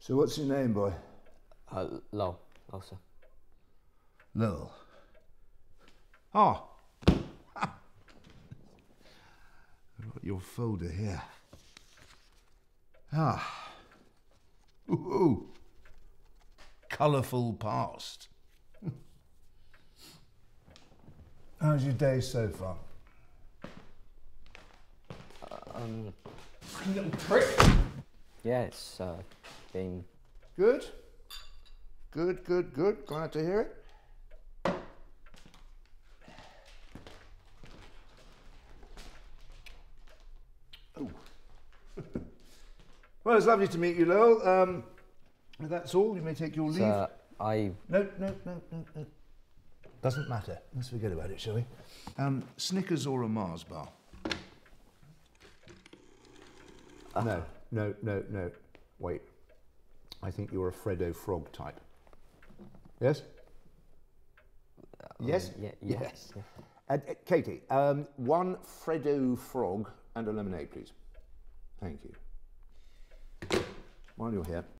So what's your name, boy? Lowell, sir. Lowell. Ah. I've got your folder here. Ah. Ooh. Colourful past. How's your day so far? Little prick. Yeah, it's been good. Good. Glad to hear it. Oh. Well, it's lovely to meet you, Lowell. If that's all, you may take your leave. Sir, No. Doesn't matter. Let's forget about it, shall we? Snickers or a Mars bar? No. Wait. I think you're a Freddo Frog type. Yes? Yes? Yes. Katie, one Freddo Frog and a lemonade, please. Thank you. While you're here,